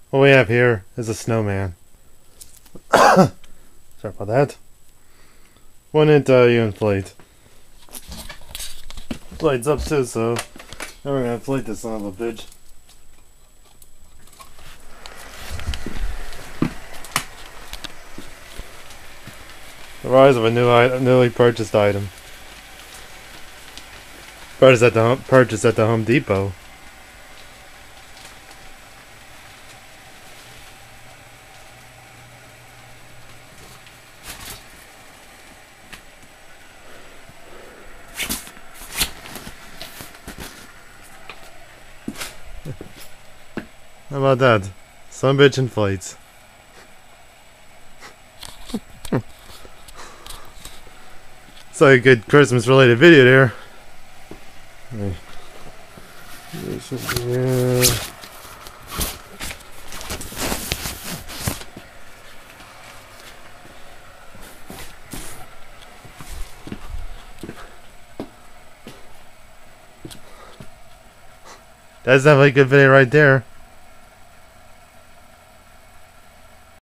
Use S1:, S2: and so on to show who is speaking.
S1: What we have here is a snowman. Sorry about that. One you inflate. Lights up too, so now we're gonna inflate this son of a bitch. The rise of a newly purchased item. Purchased at the Home Depot. How about that? Some bitch inflates. It's like a good Christmas related video there. Yeah. That's definitely a good video right there.